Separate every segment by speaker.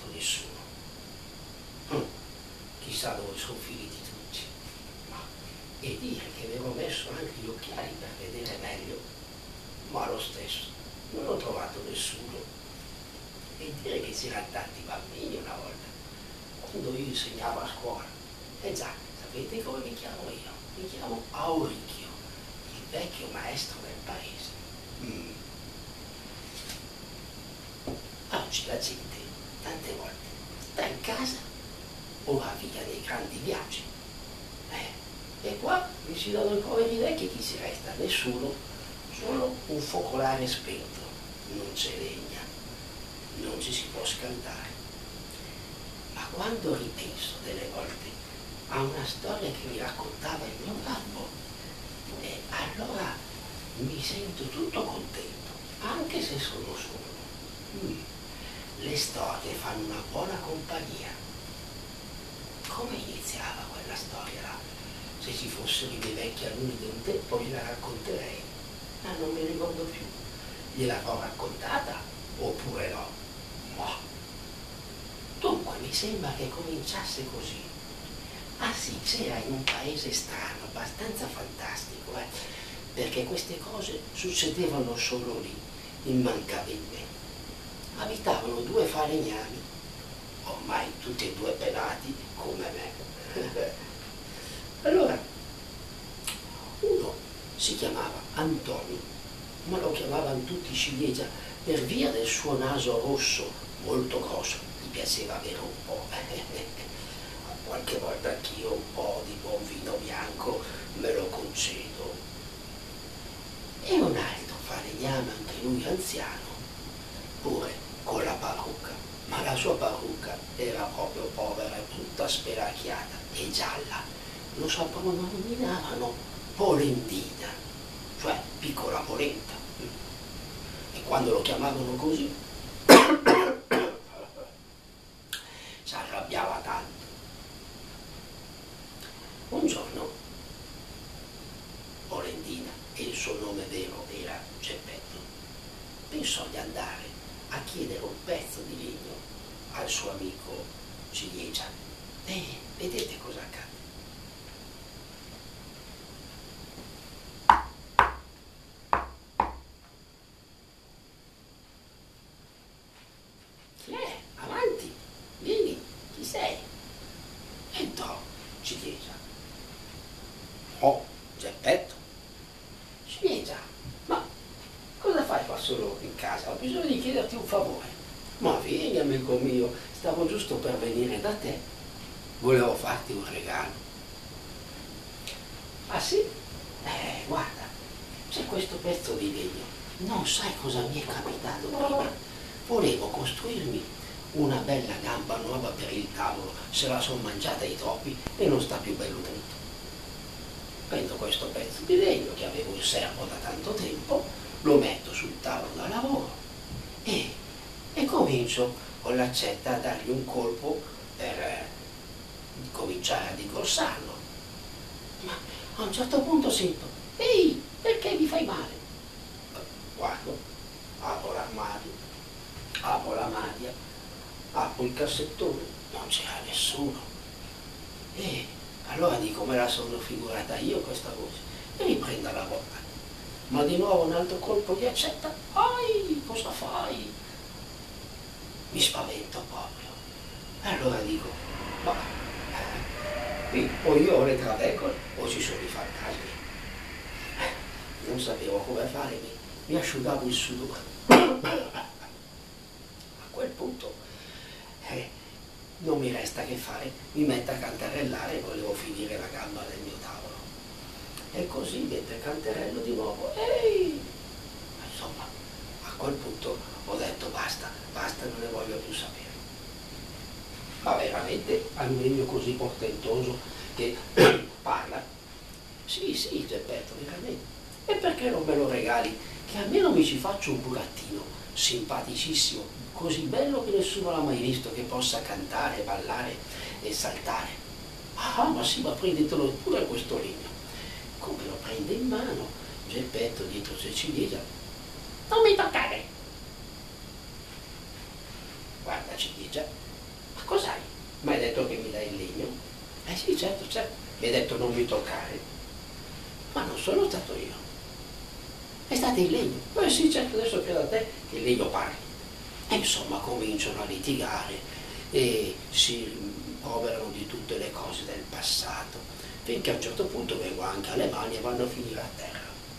Speaker 1: trovato nessuno. Chissà dove sono finiti tutti. E dire che avevo messo anche gli occhiali per vedere meglio, ma lo stesso non ho trovato nessuno. E dire che c'erano tanti bambini una volta, quando io insegnavo a scuola. E già, sapete come mi chiamo io? Mi chiamo Auricchio, il vecchio maestro del paese. Oggi la gente, tante volte, sta in casa o va via nei grandi viaggi. E qua mi si danno i poveri vecchi, chi si resta? Nessuno, solo un focolare spento, non c'è legna, non ci si può scaldare. Ma quando ripenso delle volte a una storia che mi raccontava il mio babbo, allora mi sento tutto contento, anche se sono solo. Le storie fanno una buona compagnia. Come iniziava quella storia là? Se ci fossero i miei vecchi alunni di un tempo gliela racconterei, ma non mi ricordo più. Gliel'avrò raccontata oppure no? Ma dunque mi sembra che cominciasse così. Ah sì, c'era in un paese strano, abbastanza fantastico, perché queste cose succedevano solo lì, immancabilmente. Abitavano due falegnami, ormai tutti e due pelati come me. Allora, uno si chiamava Antonio, ma lo chiamavano tutti ciliegia per via del suo naso rosso, molto grosso, gli piaceva avere un po'. Qualche volta anch'io un po' di buon vino bianco me lo concedo. E un altro falegname, anche lui anziano, pure con la parrucca, ma la sua parrucca era proprio povera, tutta spelacchiata e gialla. Lo soprannominavano Polendina, cioè piccola polenta. E quando lo chiamavano così si arrabbiava tanto. Un giorno Polendina, e il suo nome vero era Geppetto, pensò di andare a chiedere un pezzo di legno al suo amico Ciliegia. E vedete cosa accade? Chi è? Avanti, vieni, chi sei? Entrò Ciliegia. Oh, Geppetto. Ciliegia, ma cosa fai qua solo in casa? Ho bisogno di chiederti un favore. Ma vieni, amico mio, stavo giusto per venire da te. Volevo farti un regalo. Ah sì? Guarda, c'è questo pezzo di legno. Non sai cosa mi è capitato prima. Volevo costruirmi una bella gamba nuova per il tavolo, se la sono mangiata i topi e non sta più bello dritto. Prendo questo pezzo di legno che avevo in serbo da tanto tempo, lo metto sul tavolo da lavoro e comincio con l'accetta a dargli un colpo per cominciare ad ingrossarlo. Ma a un certo punto sento: ehi, perché mi fai male? Guardo, apro l'armadio, apro la maglia, apro il cassettone, non c'era nessuno. E allora dico: me la sono figurata io questa voce, e riprendo a lavorare. Ma di nuovo un altro colpo di accetta. Ai, cosa fai? Mi spavento proprio. Allora dico: ma qui o io ho le traveccole o ci sono i fantasmi. Non sapevo come fare, mi asciugavo il sudore. A quel punto non mi resta che fare, mi metto a cantarellare e volevo finire la gamba del mio tavolo. E così mentre canterello di nuovo, ehi! Insomma, a quel punto ho detto basta, basta, non ne voglio più sapere. Ma veramente alluminio così portentoso che parla? Sì, sì, Geppetto, veramente. E perché non me lo regali? Che almeno mi ci faccio un burattino simpaticissimo, così bello che nessuno l'ha mai visto, che possa cantare, ballare e saltare. Ah, ma sì, ma prendetelo pure questo legno. Come lo prende in mano, Geppetto dietro c'è Ciliegia. Non mi toccare! Guarda Ciliegia, ma hai detto che mi dai il legno? Eh sì, certo, certo. Mi hai detto non mi toccare. Ma non sono stato io. È stato il legno. Eh sì, certo, adesso credo a te che il legno parli. E insomma cominciano a litigare e si rimproverano di tutte le cose del passato, finché a un certo punto vengo anche alle mani e vanno a finire a terra.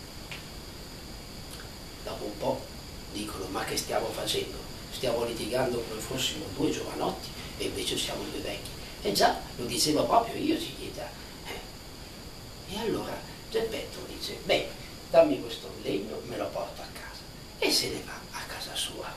Speaker 1: Dopo un po' dicono: ma che stiamo facendo? Stiamo litigando come fossimo due giovanotti e invece siamo due vecchi. E già, lo dicevo proprio io, si chiede. E allora Geppetto dice: beh, dammi questo legno, me lo porto a casa. E se ne va a casa sua.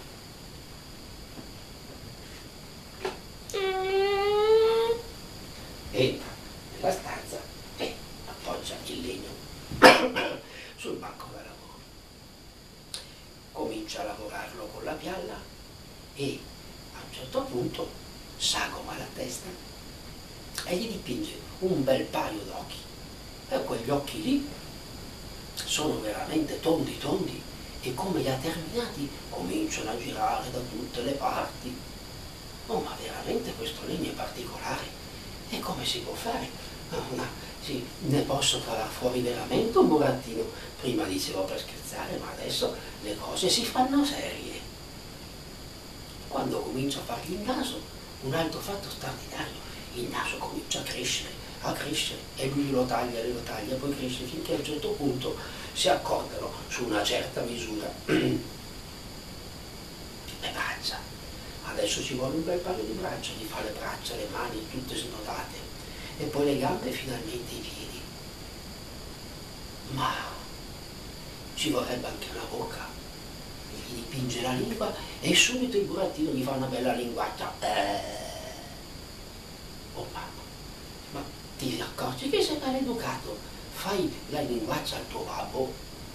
Speaker 1: Entra nella stanza e appoggia il legno sul banco da lavoro. Comincia a lavorarlo con la pialla e a un certo punto sagoma la testa e gli dipinge un bel paio d'occhi. E quegli occhi lì sono veramente tondi tondi e come li ha terminati cominciano a girare da tutte le parti. Oh, ma veramente questo legno è particolare. E come si può fare? Sì, ne posso far fuori veramente un burattino. Prima dicevo per scherzare, ma adesso le cose si fanno serie. Quando comincio a fargli il naso, un altro fatto straordinario, il naso comincia a crescere, e lui lo taglia, poi cresce finché a un certo punto si accordano su una certa misura. Le braccia. Adesso ci vuole un bel paio di braccia, gli fa le braccia, le mani tutte snodate e poi le gambe e finalmente i piedi. Ma ci vorrebbe anche una bocca. Gli dipinge la lingua e subito il burattino gli fa una bella linguaccia. Oh mamma, ma ti accorgi che sei maleducato? Fai la linguaccia al tuo babbo?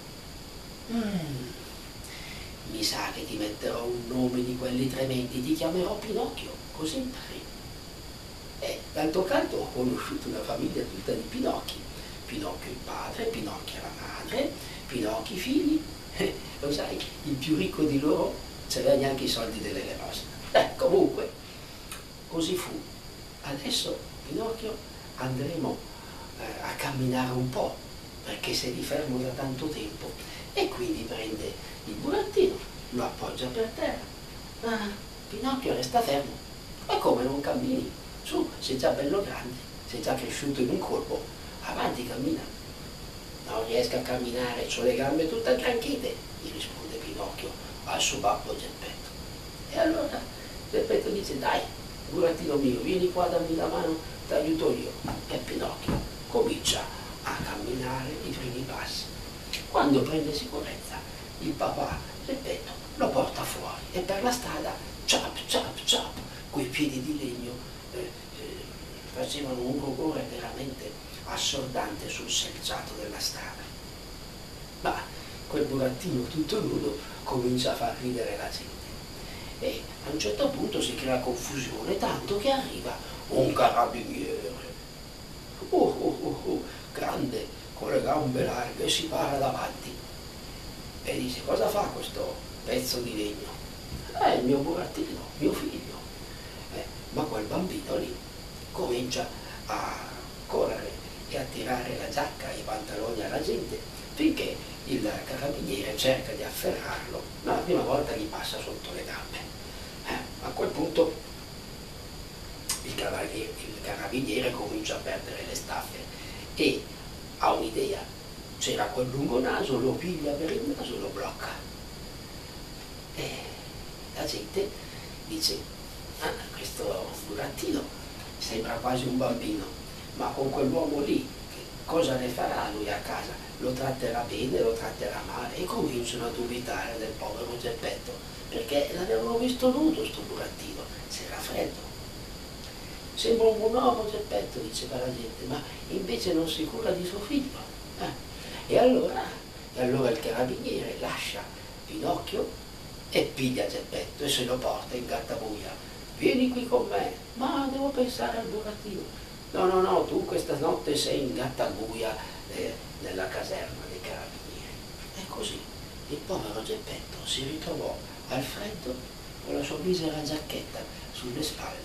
Speaker 1: Mi sa che ti metterò un nome di quelli tremendi, ti chiamerò Pinocchio, così impari. E d'altro canto ho conosciuto una famiglia tutta di Pinocchi. Pinocchio il padre, Pinocchio la madre, Pinocchi i figli. Lo sai, il più ricco di loro c'aveva neanche i soldi dell'elemosina. Comunque, così fu. Adesso Pinocchio andremo a camminare un po', perché sei lì fermo da tanto tempo, e quindi prende il burattino, lo appoggia per terra. Pinocchio resta fermo. E come non cammini? Su, sei già bello grande, sei già cresciuto in un colpo, avanti cammina. Non riesco a camminare, ho le gambe tutte aggranchite, gli risponde Pinocchio al suo babbo Geppetto. E allora Geppetto dice: dai, burattino mio, vieni qua, dammi la mano, ti aiuto io. E Pinocchio comincia a camminare i primi passi. Quando prende sicurezza, il papà Geppetto lo porta fuori e per la strada, ciap ciap ciap, quei piedi di legno facevano un rumore veramente assordante sul selciato della strada. Ma quel burattino tutto nudo comincia a far ridere la gente e a un certo punto si crea confusione, tanto che arriva un carabiniere, grande, con le gambe larghe, e si para davanti e dice: cosa fa questo pezzo di legno? È il mio burattino, mio figlio. Ma quel bambino lì comincia a correre e a tirare la giacca e i pantaloni alla gente, finché il carabiniere cerca di afferrarlo, ma la prima volta gli passa sotto le gambe. A quel punto il carabiniere comincia a perdere le staffe e ha un'idea. C'era quel lungo naso, lo piglia per il naso e lo blocca. E la gente dice: questo burattino sembra quasi un bambino, ma con quell'uomo lì cosa ne farà lui a casa? Lo tratterà bene, lo tratterà male? E cominciano a dubitare del povero Geppetto, perché l'avevano visto nudo sto burattino, c'era freddo. Sembra un buon uomo Geppetto, diceva la gente, ma invece non si cura di suo figlio. E allora il carabiniere lascia Pinocchio e piglia Geppetto e se lo porta in Gattabuia. Vieni qui con me. Ma devo pensare al burattino. No, tu questa notte sei in Gattabuia nella caserma dei carabinieri. E così il povero Geppetto si ritrovò al freddo con la sua misera giacchetta sulle spalle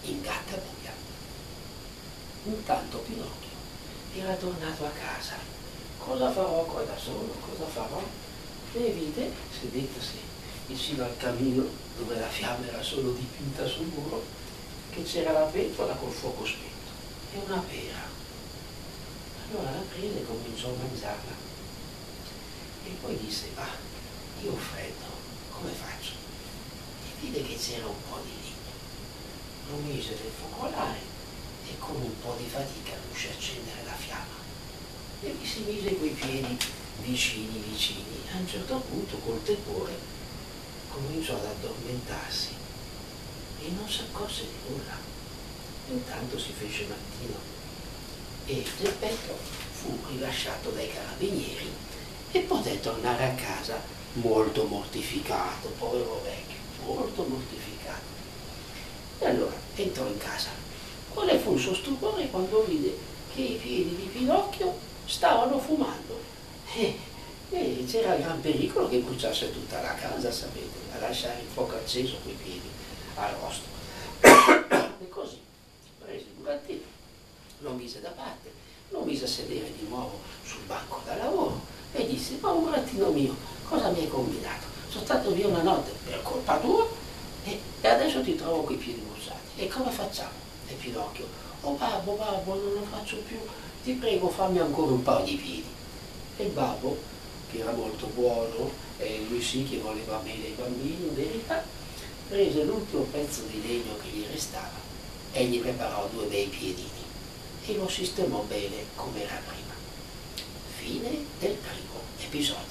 Speaker 1: in gatta buia. Intanto Pinocchio era tornato a casa. Cosa farò qua da solo? Cosa farò? E vide, sedettasi vicino al camino dove la fiamma era solo dipinta sul muro, che c'era la pentola col fuoco spento e una pera. Allora la prese e cominciò a mangiarla. E poi disse, io ho freddo, come faccio? E vide che c'era un po' di legno. Lo mise nel focolare e con un po' di fatica riuscì a accendere la fiamma. E vi si mise coi piedi vicini. A un certo punto, col tepore, cominciò ad addormentarsi e non si accorse di nulla. Intanto si fece mattino e Geppetto fu rilasciato dai carabinieri e poté tornare a casa molto mortificato, povero vecchio, molto mortificato. E allora entrò in casa. Quale fu il suo stupore quando vide che i piedi di Pinocchio stavano fumando. E c'era il gran pericolo che bruciasse tutta la casa, sapete, a lasciare il fuoco acceso coi piedi arrosto. E così prese il burattino, lo mise da parte, lo mise a sedere di nuovo sul banco da lavoro e disse, ma burattino mio, cosa mi hai combinato? Sono stato via una notte per colpa tua e adesso ti trovo coi piedi bruciati. E come facciamo? E Pinocchio, oh babbo, non lo faccio più, ti prego fammi ancora un paio di piedi. E il babbo, che era molto buono, e lui sì che voleva bene ai bambini, in verità, prese l'ultimo pezzo di legno che gli restava e gli preparò 2 bei piedini e lo sistemò bene come era prima. Fine del primo episodio.